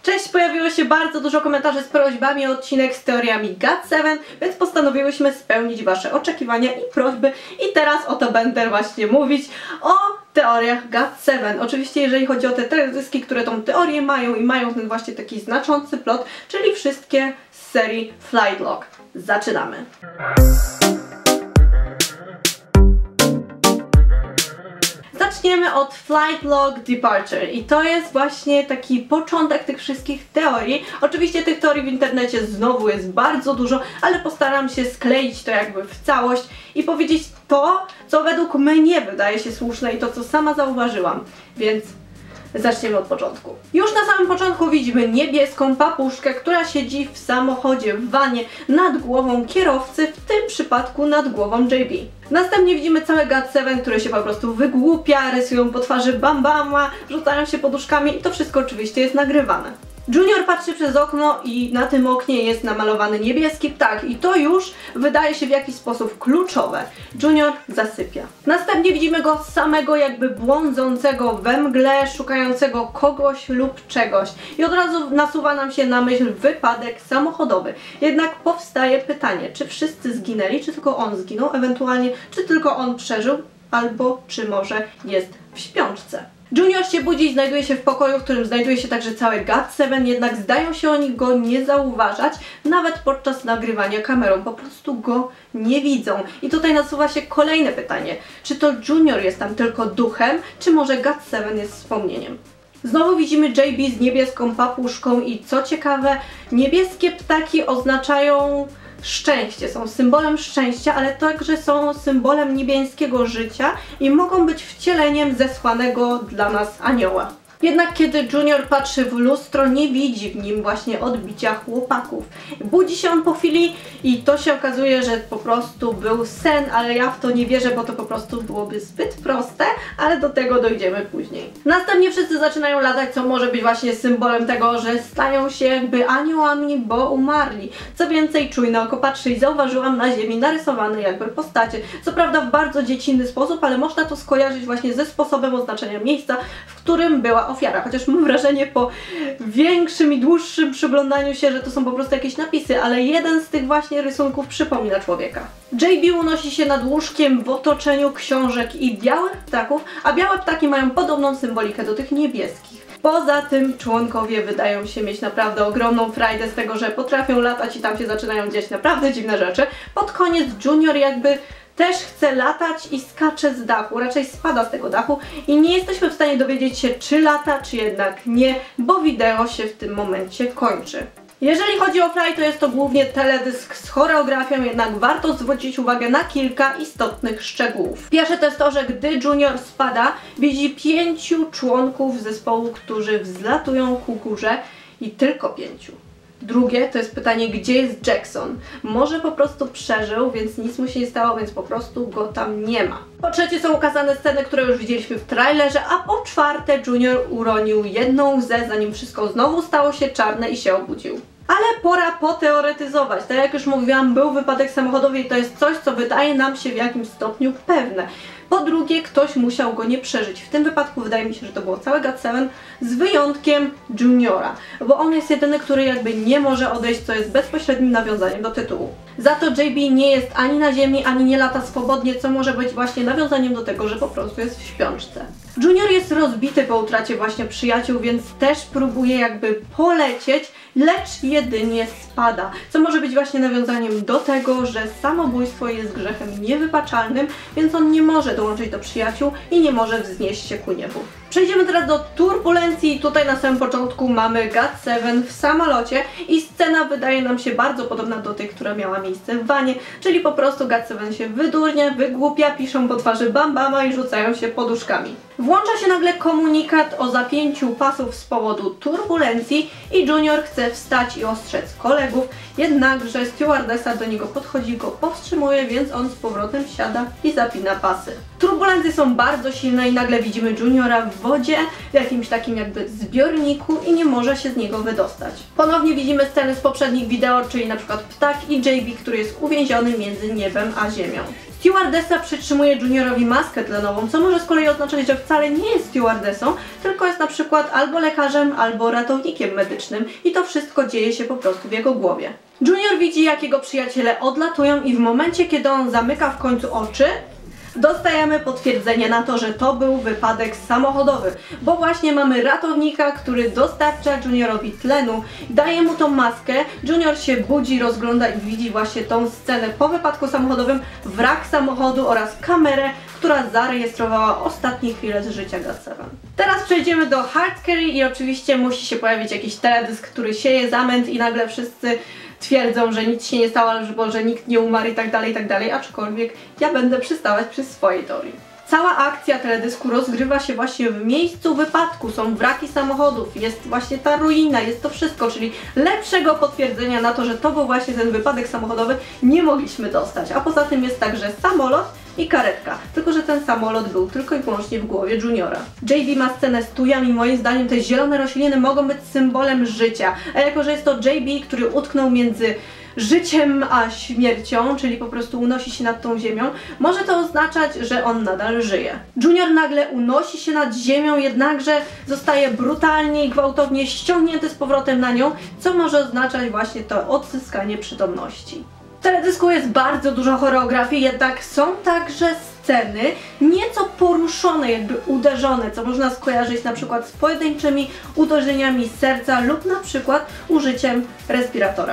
Cześć, pojawiło się bardzo dużo komentarzy z prośbami o odcinek z teoriami GOT7, więc postanowiłyśmy spełnić Wasze oczekiwania i prośby i teraz oto będę właśnie mówić o teoriach GOT7. Oczywiście jeżeli chodzi o te teledyski, które tą teorię mają i mają ten właśnie taki znaczący plot, czyli wszystkie z serii Flight Log. Zaczynamy! Zaczniemy od Flight Log Departure i to jest właśnie taki początek tych wszystkich teorii. Oczywiście tych teorii w internecie znowu jest bardzo dużo, ale postaram się skleić to jakby w całość i powiedzieć to, co według mnie wydaje się słuszne i to, co sama zauważyłam. Więc zaczniemy od początku. Już na samym początku widzimy niebieską papuszkę, która siedzi w samochodzie, w wanie, nad głową kierowcy, w tym przypadku nad głową JB. Następnie widzimy całe GOT7, które się po prostu wygłupia, rysują po twarzy Bambama, rzucają się poduszkami i to wszystko oczywiście jest nagrywane. Junior patrzy przez okno i na tym oknie jest namalowany niebieski ptak i to już wydaje się w jakiś sposób kluczowe. Junior zasypia. Następnie widzimy go samego jakby błądzącego we mgle, szukającego kogoś lub czegoś. I od razu nasuwa nam się na myśl wypadek samochodowy. Jednak powstaje pytanie, czy wszyscy zginęli, czy tylko on zginął, ewentualnie czy tylko on przeżył, albo czy może jest w śpiączce. Junior się budzi i znajduje się w pokoju, w którym znajduje się także cały GOT7, jednak zdają się oni go nie zauważać, nawet podczas nagrywania kamerą, po prostu go nie widzą. I tutaj nasuwa się kolejne pytanie, czy to Junior jest tam tylko duchem, czy może GOT7 jest wspomnieniem? Znowu widzimy JB z niebieską papuszką i co ciekawe, niebieskie ptaki oznaczają szczęście, są symbolem szczęścia, ale także są symbolem niebieskiego życia i mogą być wcieleniem zesłanego dla nas anioła. Jednak kiedy Junior patrzy w lustro, nie widzi w nim właśnie odbicia chłopaków. Budzi się on po chwili i to się okazuje, że po prostu był sen, ale ja w to nie wierzę, bo to po prostu byłoby zbyt proste, ale do tego dojdziemy później. Następnie wszyscy zaczynają latać, co może być właśnie symbolem tego, że stają się jakby aniołami, bo umarli. Co więcej, czujne oko patrzy i zauważyłam na ziemi narysowane jakby postacie. Co prawda w bardzo dziecinny sposób, ale można to skojarzyć właśnie ze sposobem oznaczenia miejsca, w którym była ofiara, chociaż mam wrażenie po większym i dłuższym przyglądaniu się, że to są po prostu jakieś napisy, ale jeden z tych właśnie rysunków przypomina człowieka. JB unosi się nad łóżkiem w otoczeniu książek i białych ptaków, a białe ptaki mają podobną symbolikę do tych niebieskich. Poza tym członkowie wydają się mieć naprawdę ogromną frajdę z tego, że potrafią latać i tam się zaczynają dziać naprawdę dziwne rzeczy. Pod koniec Junior jakby też chce latać i skacze z dachu, raczej spada z tego dachu i nie jesteśmy w stanie dowiedzieć się, czy lata, czy jednak nie, bo wideo się w tym momencie kończy. Jeżeli chodzi o Fly, to jest to głównie teledysk z choreografią, jednak warto zwrócić uwagę na kilka istotnych szczegółów. Pierwsze to jest to, że gdy Junior spada, widzi 5 członków zespołu, którzy wzlatują ku górze i tylko 5. Drugie to jest pytanie, gdzie jest Jackson? Może po prostu przeżył, więc nic mu się nie stało, więc po prostu go tam nie ma. Po trzecie są ukazane sceny, które już widzieliśmy w trailerze, a po czwarte Junior uronił jedną łzę, zanim wszystko znowu stało się czarne i się obudził. Ale pora poteoretyzować. Tak jak już mówiłam, był wypadek samochodowy i to jest coś, co wydaje nam się w jakimś stopniu pewne. Po drugie, ktoś musiał go nie przeżyć. W tym wypadku wydaje mi się, że to było całe GOT7 z wyjątkiem Juniora, bo on jest jedyny, który jakby nie może odejść, co jest bezpośrednim nawiązaniem do tytułu. Za to JB nie jest ani na ziemi, ani nie lata swobodnie, co może być właśnie nawiązaniem do tego, że po prostu jest w śpiączce. Junior jest rozbity po utracie właśnie przyjaciół, więc też próbuje jakby polecieć, lecz jedynie spada, co może być właśnie nawiązaniem do tego, że samobójstwo jest grzechem niewybaczalnym, więc on nie może dołączyć do przyjaciół i nie może wznieść się ku niebu. Przejdziemy teraz do turbulencji. Tutaj na samym początku mamy GOT7 w samolocie i scena wydaje nam się bardzo podobna do tej, która miała miejsce w wanie, czyli po prostu GOT7 się wydurnia, wygłupia, piszą po twarzy Bambama i rzucają się poduszkami. Włącza się nagle komunikat o zapięciu pasów z powodu turbulencji i Junior chce wstać i ostrzec kolegów, jednakże stewardessa do niego podchodzi, go powstrzymuje, więc on z powrotem siada i zapina pasy. Turbulencje są bardzo silne i nagle widzimy Juniora w wodzie, w jakimś takim jakby zbiorniku i nie może się z niego wydostać. Ponownie widzimy sceny z poprzednich wideo, czyli na przykład ptak i JB, który jest uwięziony między niebem a ziemią. Stewardessa przytrzymuje Juniorowi maskę tlenową, co może z kolei oznaczać, że wcale nie jest stewardessą, tylko jest na przykład albo lekarzem, albo ratownikiem medycznym i to wszystko dzieje się po prostu w jego głowie. Junior widzi, jak jego przyjaciele odlatują i w momencie, kiedy on zamyka w końcu oczy, dostajemy potwierdzenie na to, że to był wypadek samochodowy, bo właśnie mamy ratownika, który dostarcza Juniorowi tlenu, daje mu tą maskę, Junior się budzi, rozgląda i widzi właśnie tą scenę po wypadku samochodowym, wrak samochodu oraz kamerę, która zarejestrowała ostatnie chwile z życia GOT7. Teraz przejdziemy do Hard Carry i oczywiście musi się pojawić jakiś teledysk, który sieje zamęt i nagle wszyscy twierdzą, że nic się nie stało, albo że nikt nie umarł i tak dalej, aczkolwiek ja będę przystawać przy swojej teorii. Cała akcja teledysku rozgrywa się właśnie w miejscu wypadku, są wraki samochodów, jest właśnie ta ruina, jest to wszystko, czyli lepszego potwierdzenia na to, że to był właśnie ten wypadek samochodowy nie mogliśmy dostać, a poza tym jest także samolot i karetka, tylko że ten samolot był tylko i wyłącznie w głowie Juniora. JB ma scenę z tujami, moim zdaniem te zielone rośliny mogą być symbolem życia, a jako że jest to JB, który utknął między życiem a śmiercią, czyli po prostu unosi się nad tą ziemią, może to oznaczać, że on nadal żyje. Junior nagle unosi się nad ziemią, jednakże zostaje brutalnie i gwałtownie ściągnięty z powrotem na nią, co może oznaczać właśnie to odzyskanie przytomności. W teledysku jest bardzo dużo choreografii, jednak są także sceny nieco poruszone, jakby uderzone, co można skojarzyć na przykład z pojedynczymi uderzeniami serca lub na przykład użyciem respiratora.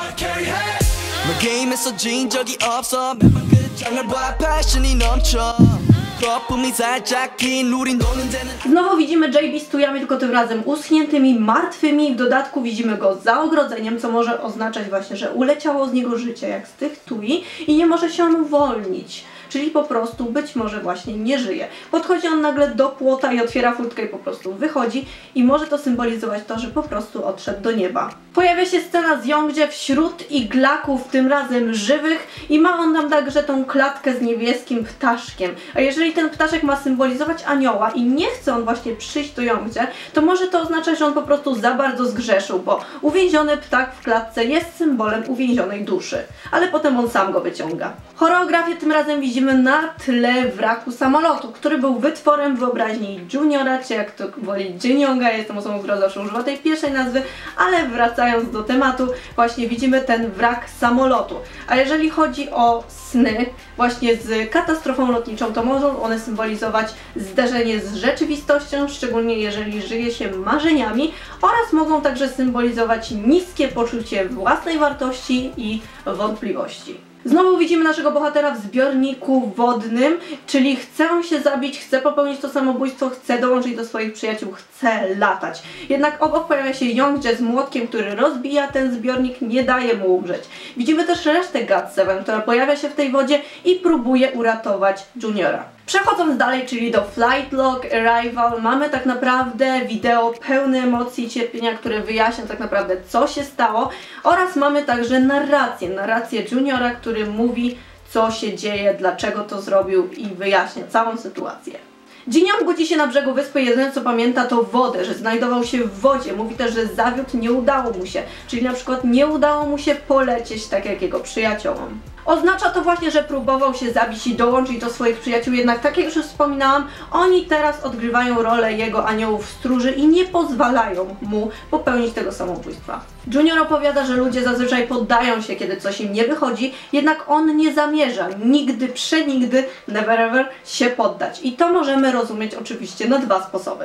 Znowu widzimy JB z tujami, tylko tym razem uschniętymi, martwymi, w dodatku widzimy go za ogrodzeniem, co może oznaczać właśnie, że uleciało z niego życie jak z tych tui i nie może się on uwolnić. Czyli po prostu być może właśnie nie żyje. Podchodzi on nagle do płota i otwiera furtkę i po prostu wychodzi i może to symbolizować to, że po prostu odszedł do nieba. Pojawia się scena z Youngjae wśród iglaków, tym razem żywych i ma on tam także tą klatkę z niebieskim ptaszkiem. A jeżeli ten ptaszek ma symbolizować anioła i nie chce on właśnie przyjść do Youngjae, to może to oznaczać, że on po prostu za bardzo zgrzeszył, bo uwięziony ptak w klatce jest symbolem uwięzionej duszy. Ale potem on sam go wyciąga. Choreografię tym razem widzimy na tle wraku samolotu, który był wytworem wyobraźni Juniora, czy jak to woli Jinyounga, jestem osobą, która zawsze używa tej pierwszej nazwy, ale wracając do tematu, właśnie widzimy ten wrak samolotu. A jeżeli chodzi o sny właśnie z katastrofą lotniczą, to mogą one symbolizować zderzenie z rzeczywistością, szczególnie jeżeli żyje się marzeniami, oraz mogą także symbolizować niskie poczucie własnej wartości i wątpliwości. Znowu widzimy naszego bohatera w zbiorniku wodnym, czyli chce się zabić, chce popełnić to samobójstwo, chce dołączyć do swoich przyjaciół, chce latać. Jednak obok pojawia się Youngjae z młotkiem, który rozbija ten zbiornik, nie daje mu umrzeć. Widzimy też resztę GOT7, która pojawia się w tej wodzie i próbuje uratować Juniora. Przechodząc dalej, czyli do Flight Log Arrival, mamy tak naprawdę wideo pełne emocji i cierpienia, które wyjaśnia tak naprawdę, co się stało, oraz mamy także narrację Juniora, który mówi, co się dzieje, dlaczego to zrobił i wyjaśnia całą sytuację. Jinyoung budzi się na brzegu wyspy, jedyne co pamięta to wodę, że znajdował się w wodzie. Mówi też, że zawiódł, nie udało mu się, czyli na przykład nie udało mu się polecieć tak jak jego przyjaciołom. Oznacza to właśnie, że próbował się zabić i dołączyć do swoich przyjaciół, jednak tak jak już wspominałam, oni teraz odgrywają rolę jego aniołów stróży i nie pozwalają mu popełnić tego samobójstwa. Junior opowiada, że ludzie zazwyczaj poddają się, kiedy coś im nie wychodzi, jednak on nie zamierza nigdy, przenigdy, never ever się poddać. I to możemy rozumieć oczywiście na dwa sposoby.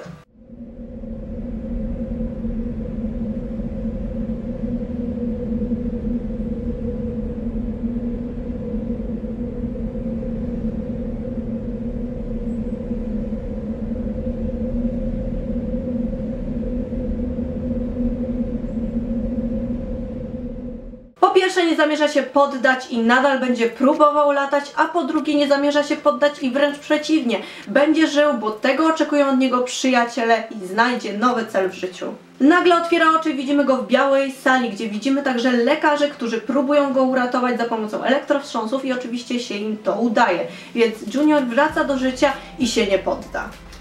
Po pierwsze nie zamierza się poddać i nadal będzie próbował latać, a po drugie nie zamierza się poddać i wręcz przeciwnie, będzie żył, bo tego oczekują od niego przyjaciele i znajdzie nowy cel w życiu. Nagle otwiera oczy, widzimy go w białej sali, gdzie widzimy także lekarzy, którzy próbują go uratować za pomocą elektrowstrząsów i oczywiście się im to udaje, więc Junior wraca do życia i się nie podda.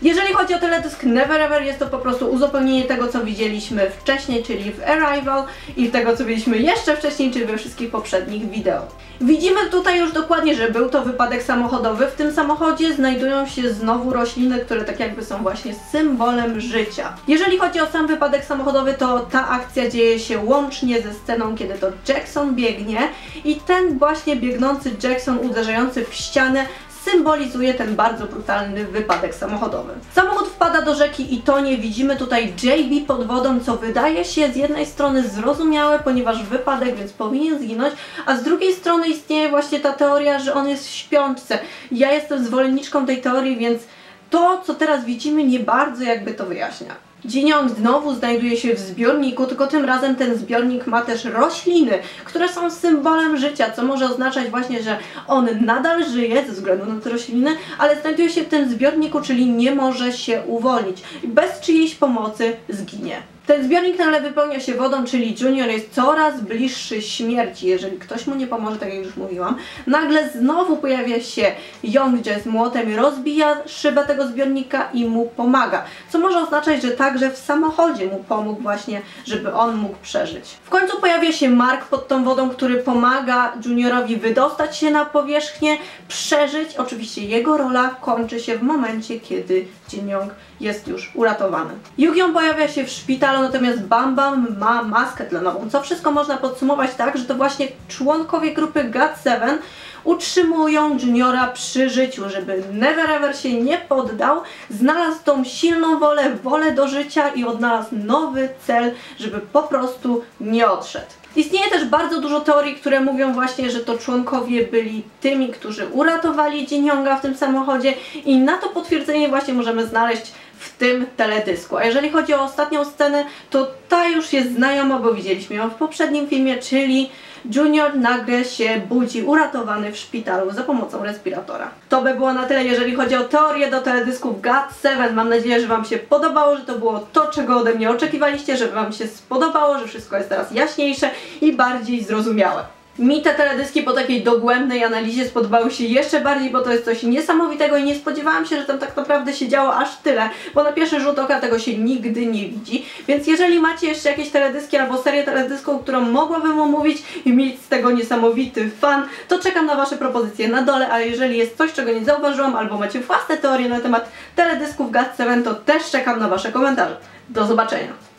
Jeżeli chodzi o teledysk Never Ever, jest to po prostu uzupełnienie tego, co widzieliśmy wcześniej, czyli w Arrival i tego, co widzieliśmy jeszcze wcześniej, czyli we wszystkich poprzednich wideo. Widzimy tutaj już dokładnie, że był to wypadek samochodowy. W tym samochodzie znajdują się znowu rośliny, które tak jakby są właśnie symbolem życia. Jeżeli chodzi o sam wypadek samochodowy, to ta akcja dzieje się łącznie ze sceną, kiedy to Jackson biegnie i ten właśnie biegnący Jackson uderzający w ścianę symbolizuje ten bardzo brutalny wypadek samochodowy. Samochód wpada do rzeki i tonie. Widzimy tutaj JB pod wodą, co wydaje się z jednej strony zrozumiałe, ponieważ wypadek, więc powinien zginąć, a z drugiej strony istnieje właśnie ta teoria, że on jest w śpiączce. Ja jestem zwolenniczką tej teorii, więc to, co teraz widzimy, nie bardzo jakby to wyjaśnia. Jin Young znowu znajduje się w zbiorniku, tylko tym razem ten zbiornik ma też rośliny, które są symbolem życia, co może oznaczać właśnie, że on nadal żyje ze względu na te rośliny, ale znajduje się w tym zbiorniku, czyli nie może się uwolnić i bez czyjejś pomocy zginie. Ten zbiornik nagle wypełnia się wodą, czyli Junior jest coraz bliższy śmierci, jeżeli ktoś mu nie pomoże, tak jak już mówiłam. Nagle znowu pojawia się Youngjae z młotem i rozbija szybę tego zbiornika i mu pomaga, co może oznaczać, że także w samochodzie mu pomógł właśnie, żeby on mógł przeżyć. W końcu pojawia się Mark pod tą wodą, który pomaga Juniorowi wydostać się na powierzchnię, przeżyć. Oczywiście jego rola kończy się w momencie, kiedy Jin Young jest już uratowany. Yugyeon pojawia się w szpitalu, natomiast Bam Bam ma maskę tlenową, co wszystko można podsumować tak, że to właśnie członkowie grupy GOT7 utrzymują Juniora przy życiu, żeby Never Ever się nie poddał, znalazł tą silną wolę do życia i odnalazł nowy cel, żeby po prostu nie odszedł. Istnieje też bardzo dużo teorii, które mówią właśnie, że to członkowie byli tymi, którzy uratowali Jin Younga w tym samochodzie i na to potwierdzenie właśnie możemy znaleźć w tym teledysku. A jeżeli chodzi o ostatnią scenę, to ta już jest znajoma, bo widzieliśmy ją w poprzednim filmie, czyli Junior nagle się budzi uratowany w szpitalu za pomocą respiratora. To by było na tyle, jeżeli chodzi o teorię do teledysków GOT7. Mam nadzieję, że Wam się podobało, że to było to, czego ode mnie oczekiwaliście, żeby Wam się spodobało, że wszystko jest teraz jaśniejsze i bardziej zrozumiałe. Mi te teledyski po takiej dogłębnej analizie spodobały się jeszcze bardziej, bo to jest coś niesamowitego i nie spodziewałam się, że tam tak naprawdę się działo aż tyle, bo na pierwszy rzut oka tego się nigdy nie widzi. Więc jeżeli macie jeszcze jakieś teledyski albo serię teledysków, którą mogłabym omówić i mieć z tego niesamowity fan, to czekam na Wasze propozycje na dole, a jeżeli jest coś, czego nie zauważyłam, albo macie własne teorie na temat teledysków GOT7, to też czekam na Wasze komentarze. Do zobaczenia!